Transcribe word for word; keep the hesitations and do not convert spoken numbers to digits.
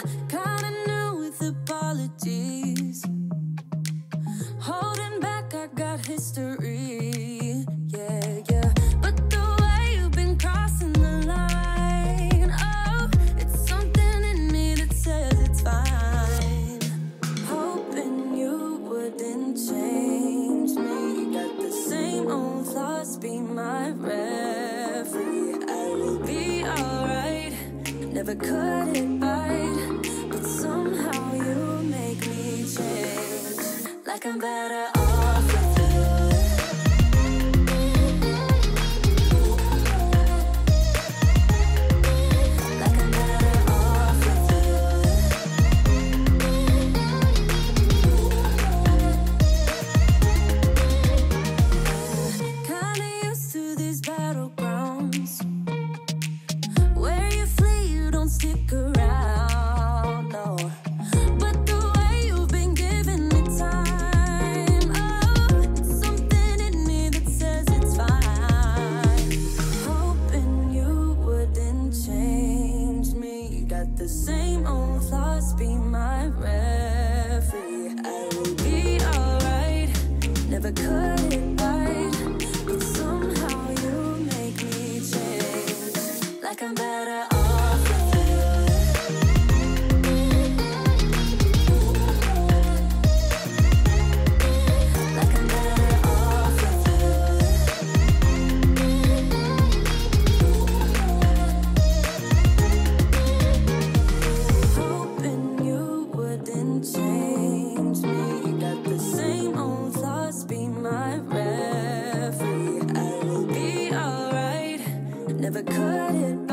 kinda new with apologies. Holding back, I got history. Yeah, yeah. But the way you've been crossing the line, oh, it's something in me that says it's fine. Hoping you wouldn't change me. Got the same old flaws, be my referee. I will be alright. Never cut it right, but somehow you make me change. Like I'm better off with you. Like I'm better off with you. Kinda used to these battlegrounds where you flee, you don't stick around, no. But the way you've been giving me time, oh, it's something in me that says it's fine. Hoping you wouldn't change me. You got the same old flaws, be my referee. I will be alright, never cut it right, but somehow you make me change. Like I'm better off with you. Like I'm better off with you. Hoping you wouldn't change me. You got the same old flaws, be my referee. I will be alright, never cut it back.